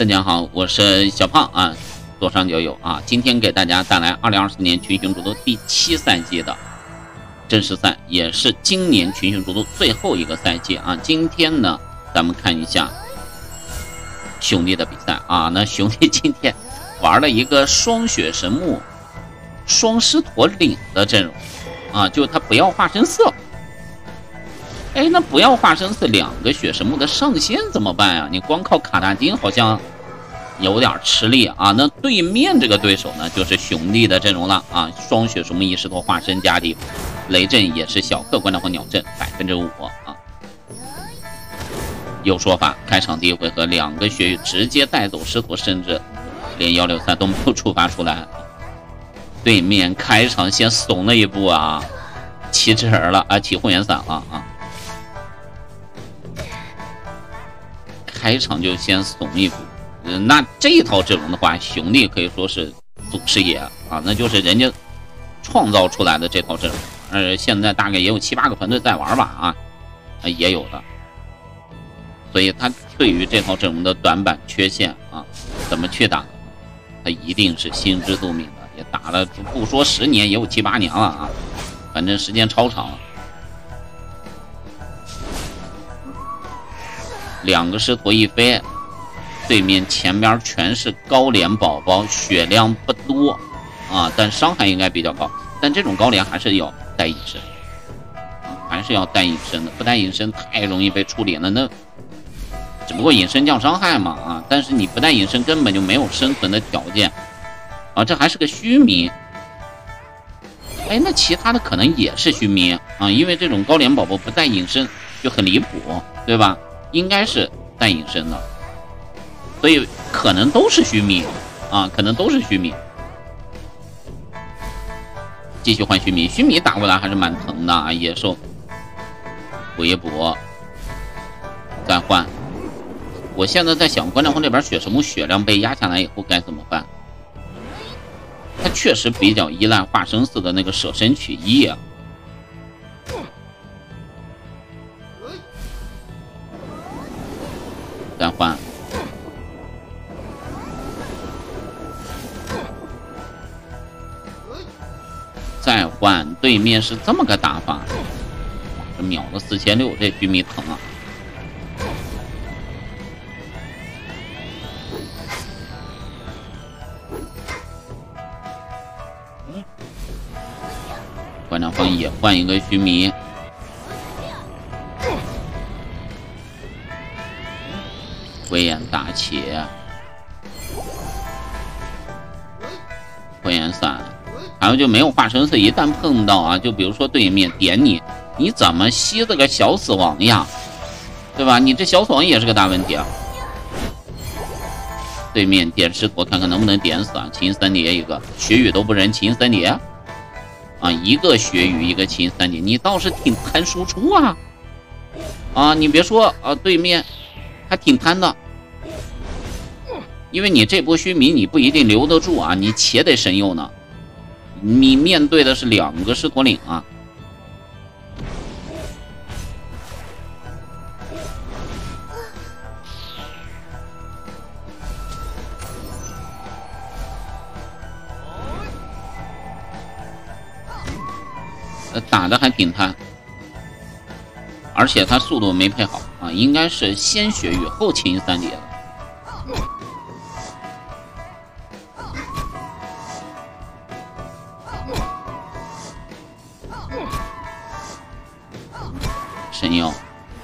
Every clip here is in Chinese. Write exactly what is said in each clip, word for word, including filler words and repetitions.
大家好，我是小胖啊，左上角有啊。今天给大家带来二零二四年群雄逐鹿第七赛季的正式赛，也是今年群雄逐鹿最后一个赛季啊。今天呢，咱们看一下兄弟的比赛啊。那兄弟今天玩了一个双血神木、双狮驼岭的阵容啊，就他不要化身色。哎，那不要化身色两个血神木的上限怎么办啊？你光靠卡大金好像有点吃力啊。那对面这个对手呢，就是兄弟的阵容了啊，双血神木一石头化身加地雷阵也是小客观的和鸟阵百分之五啊。有说法，开场第一回合两个血域直接带走狮驼，甚至连幺六三都没有触发出来。对面开场先怂了一步啊，起纸人了啊，起护眼伞了啊。开场就先怂一步，呃，那这一套阵容的话，兄弟可以说是祖师爷啊，那就是人家创造出来的这套阵容，呃，现在大概也有七八个团队在玩吧啊，呃、也有的，所以他对于这套阵容的短板缺陷啊，怎么去打，他一定是心知肚明的，也打了不说十年，也有七八年了啊，反正时间超长了。两个狮驼一飞，对面前边全是高脸宝宝，血量不多啊，但伤害应该比较高。但这种高脸还是要带隐身，还是要带隐身的，不带隐身太容易被处理了。那只不过隐身降伤害嘛啊，但是你不带隐身根本就没有生存的条件啊，这还是个虚弥。哎，那其他的可能也是虚弥啊，因为这种高脸宝宝不带隐身就很离谱，对吧？应该是带隐身的，所以可能都是虚弥啊，可能都是虚弥。继续换虚弥，虚弥打过来还是蛮疼的啊，野兽补一补，再换。我现在在想，观战荒这边血神木血量被压下来以后该怎么办？他确实比较依赖化身四的那个舍身取义啊。再换，再换，对面是这么个打法，这秒了四千六，这虚弥疼啊！观战荒也换一个虚弥。慧眼大切，慧眼伞，还有就没有化身色，一旦碰到啊，就比如说对面点你，你怎么吸这个小死亡呀？对吧？你这小死亡也是个大问题啊。对面点狮驼，看看能不能点死啊？秦三叠一个，血雨都不忍，秦三叠啊，一个血雨，一个秦三叠，你倒是挺贪输出啊！啊，你别说啊，对面还挺贪的。因为你这波虚弥你不一定留得住啊，你且得神佑呢。你面对的是两个狮驼岭啊，打的还挺贪，而且他速度没配好啊，应该是先血雨后秦三叠的。神佑，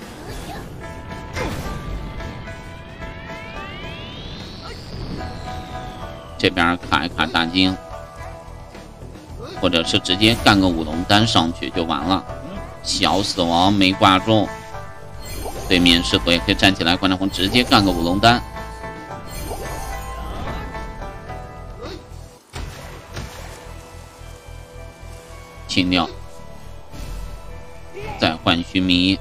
这边卡一卡大金，或者是直接干个五龙丹上去就完了。小死亡没挂中，对面狮驼也可以站起来，观战荒直接干个五龙丹。清掉。再换虚弥，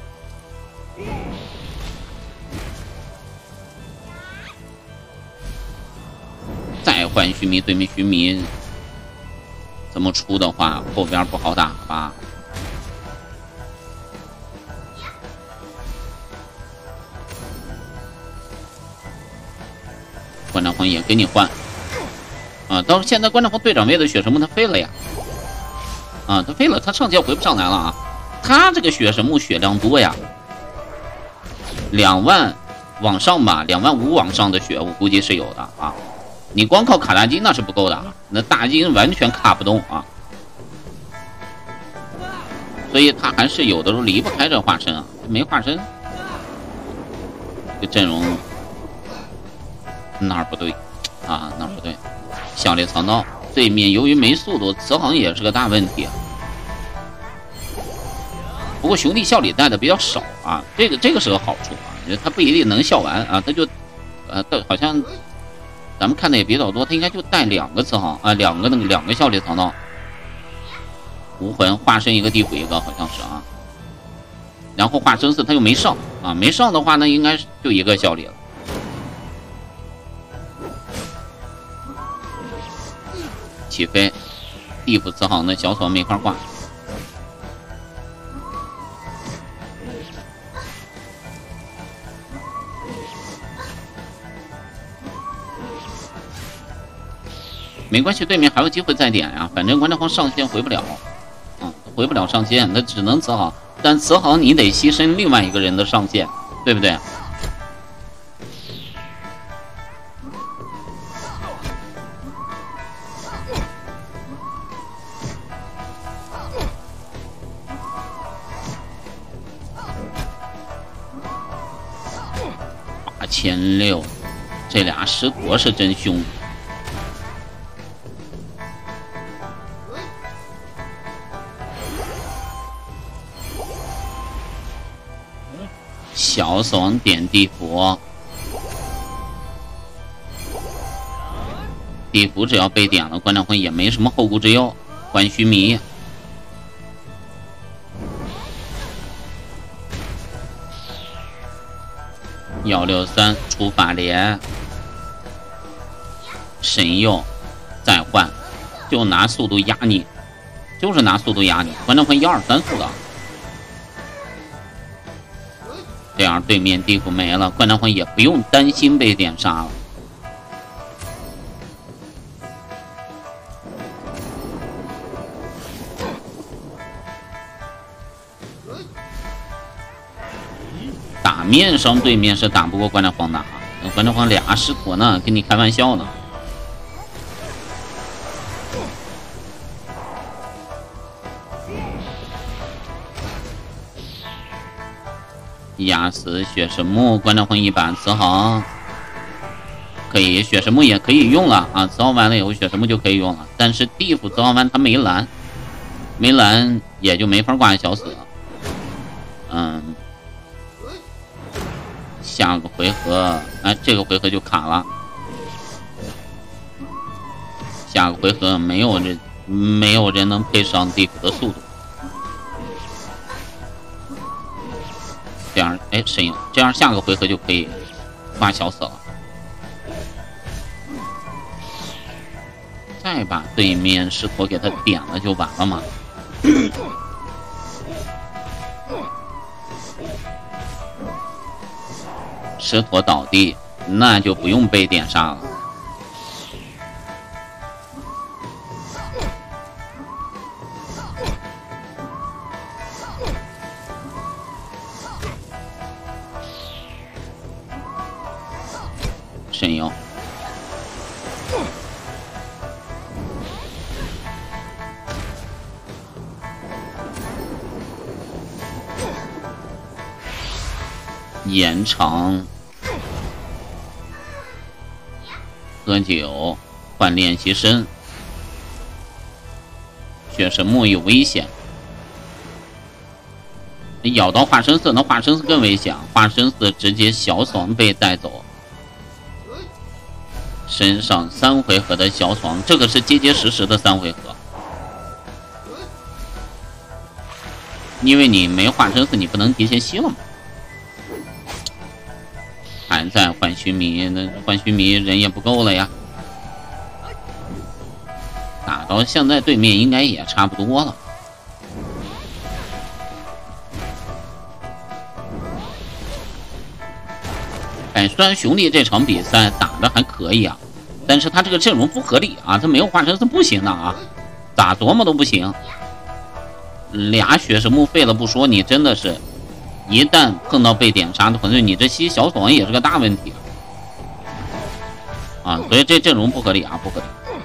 再换虚弥，对面虚弥这么出的话，后边不好打吧？ 关长鹏也给你换。啊，到现在关长鹏队长位的血神木他废了呀。啊，他废了，他上线回不上来了啊。他这个血神木血量多呀，两万往上吧，两万五往上的血我估计是有的啊。你光靠卡大金那是不够的，那大金完全卡不动啊。所以他还是有的时候离不开这化身啊，没化身，这个阵容哪儿不对啊？哪儿不对？小猎藏刀对面由于没速度，慈航也是个大问题。不过兄弟笑里带的比较少啊，这个这个是个好处啊，他不一定能笑完啊，他就呃，好像咱们看的也比较多，他应该就带两个慈航啊，两个那个两个笑猎藏刀。无魂化身一个地府一个好像是啊，然后化身四他又没上啊，没上的话那应该就一个效力了。起飞，地府慈航的小草没法挂。没关系，对面还有机会再点呀，反正关长鹏上线回不了。回不了上线，那只能慈航，但慈航你得牺牲另外一个人的上线，对不对？八千六，这俩师陀是真凶。小死亡点地府，地府只要被点了，关长鹏也没什么后顾之忧。关须弥，幺六三出法莲，神佑再换，就拿速度压你，就是拿速度压你。关长鹏一二三速的。这样对面地府没了，关长鹏也不用担心被点杀了。打面上对面是打不过关长鹏的，关长鹏俩师陀呢，跟你开玩笑呢。压死血神木，关长鹏一把慈航，可以血神木也可以用了啊！慈航完了以后，血神木就可以用了。但是地府慈航完他没蓝，没蓝也就没法挂小死。嗯，下个回合，哎，这个回合就卡了。下个回合没有人，没有人能配上地府的速度。这样，哎，神影，这样下个回合就可以挂小死了。再把对面师陀给他点了就完了嘛。师陀倒地，那就不用被点杀了。神佑，延长，喝酒，换练习生，血神木有危险。咬到化身四，那化身四更危险，化身四直接小爽被带走。身上三回合的小爽，这个是结结实实的三回合，因为你没化身四，你不能提前吸了嘛。还在换须弥，那换须弥人也不够了呀。打到现在对面应该也差不多了。 哎，虽然兄弟这场比赛打的还可以啊，但是他这个阵容不合理啊，他没有化成是不行的啊，咋琢磨都不行。俩血是墓废了不说，你真的是，一旦碰到被点杀的团队，你这吸小爽也是个大问题啊，所以这阵容不合理啊，不合理。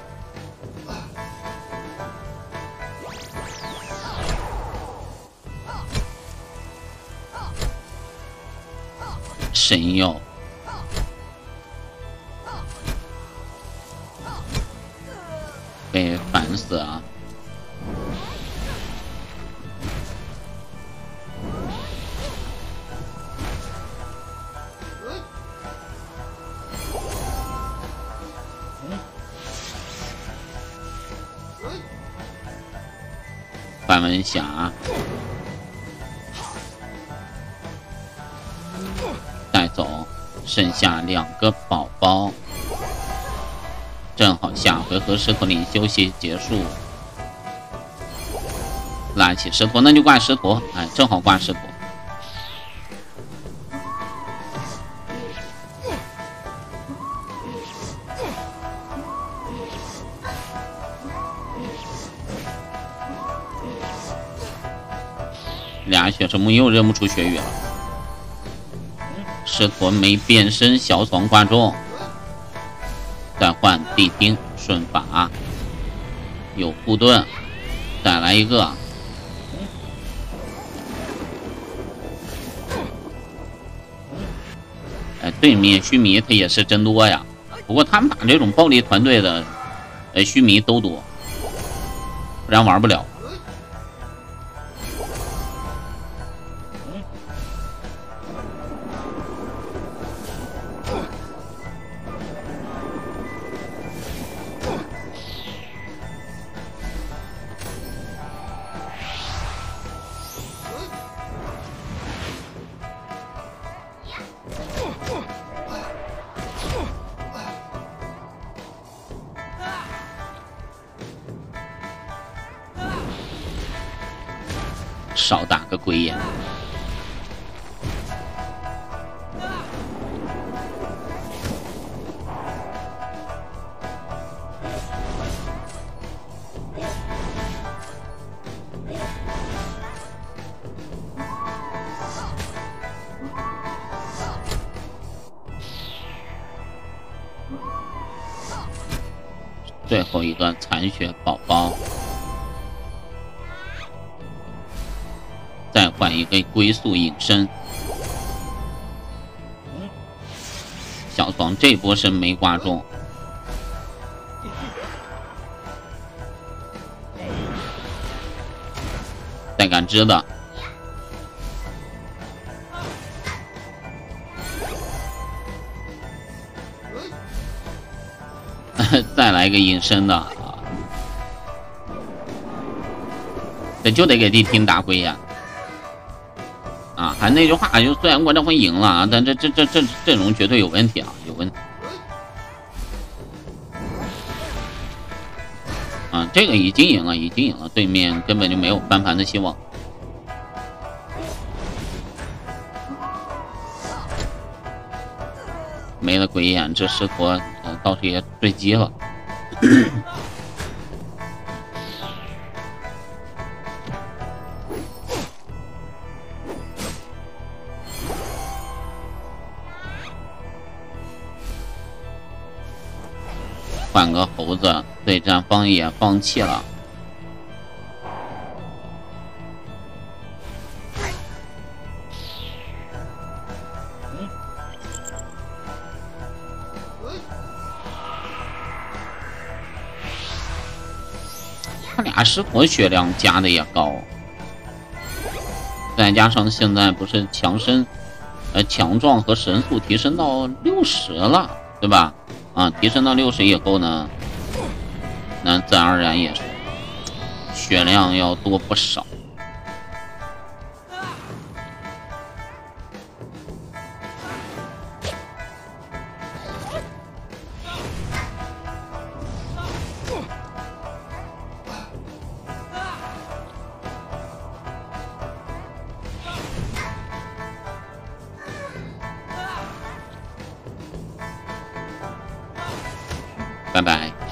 神药。被烦死啊！范文霞带走，剩下两个宝宝。正好下回合石头领休息结束，拉起石头，那就挂石头，哎，正好挂石头。俩血什么又认不出血雨了，石头没变身，小爽挂中。再换地听顺法，有护盾，再来一个。哎，对面须弥他也是真多呀，不过他们打这种暴力团队的，呃，须弥都多，不然玩不了。少打个鬼眼。最后一个残血宝宝。再换一个龟速隐身，小爽这波是没挂中，带感知的，再来一个隐身的，这就得给地听打龟眼。啊，还那句话，就虽然我这回赢了啊，但这这这这阵容绝对有问题啊，有问题啊！这个已经赢了，已经赢了，对面根本就没有翻盘的希望。没了鬼眼，这石头呃倒是也坠机了。换个猴子，对战方也放弃了。他俩石头血量加的也高，再加上现在不是强身、呃强壮和神速提升到六十了，对吧？啊，提升到六十以后呢，那自然而然也是血量要多不少。 拜拜。